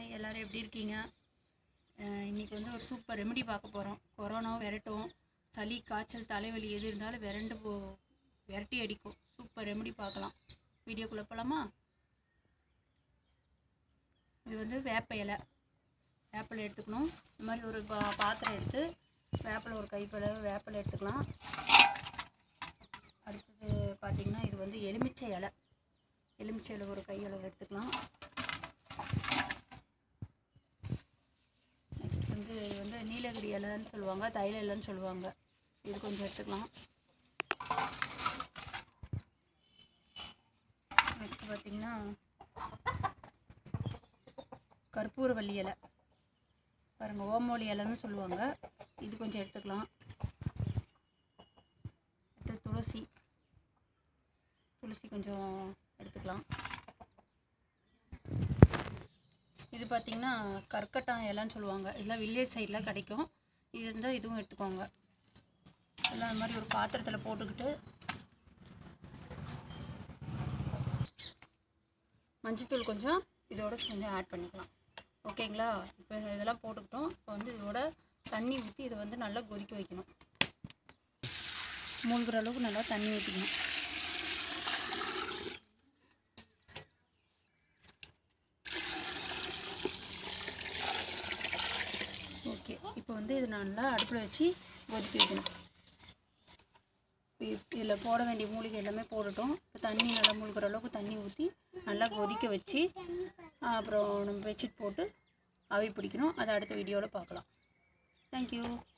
Hi, எல்லோரும் எப்படி இருக்கீங்க? இன்றைக்கி வந்து ஒரு சூப்பர் ரெமெடி பார்க்க போகிறோம். கொரோனா விரட்டும், சளி காய்ச்சல் தலைவலி எது இருந்தாலும் விரட்டி அடிக்கும். சூப்பர் ரெமெடி பார்க்கலாம். வீடியோக்குள்ளே போகலாமா? இது வந்து வேப்பலை எடுத்துக்கணும். இந்த மாதிரி ஒரு பாத்திரம் எடுத்து வேப்பிலை ஒரு கைப்பளவு வேப்பிலை எடுத்துக்கலாம். அடுத்தது பார்த்திங்கன்னா இது வந்து எலுமிச்சை இலை ஒரு கையளவு எடுத்துக்கலாம். நெக்ஸ்ட் வந்து இது வந்து நீலகிரி இலைன்னு சொல்லுவாங்க, தைல இலைன்னு சொல்லுவாங்க. இது கொஞ்சம் எடுத்துக்கலாம். நெக்ஸ்ட் பார்த்திங்கன்னா கற்பூரவள்ளி இலை பாருங்கள், ஓமோலி இலைன்னு சொல்லுவாங்க. இது கொஞ்சம் எடுத்துக்கலாம். அடுத்து துளசி கொஞ்சம் எடுத்துக்கலாம். இது பார்த்திங்கன்னா கற்கட்டான் இலைன்னு சொல்லுவாங்க. இதெல்லாம் வில்லேஜ் சைடில் கிடைக்கும். இது இருந்தால் இதுவும் எடுத்துக்கோங்க. எல்லாம் இந்த மாதிரி ஒரு பாத்திரத்தில் போட்டுக்கிட்டு மஞ்சத்தூள் கொஞ்சம் இதோட கொஞ்சம் ஆட் பண்ணிக்கலாம். ஓகேங்களா? இப்போ இதெல்லாம் போட்டுக்கிட்டோம். இப்போ வந்து இதோட தண்ணி ஊற்றி இதை வந்து நல்லா கொதிக்க வைக்கணும். மூழ்கிற அளவுக்கு நல்லா தண்ணி ஊற்றிக்கணும். ஓகே, இப்போ வந்து இது நல்லா அடுப்பில் வச்சு கொதிக்க வைக்கணும். இதில் போட வேண்டிய மூலிகை எல்லாமே போட்டுட்டோம். இப்போ தண்ணி நல்லா மூழ்கிற அளவுக்கு தண்ணி ஊற்றி நல்லா கொதிக்க வச்சு அப்புறம் நம்ம பெட்ஷீட் போட்டு ஆவி பிடிக்கணும். அதை அடுத்த வீடியோவில் பார்க்கலாம். தேங்க்யூ.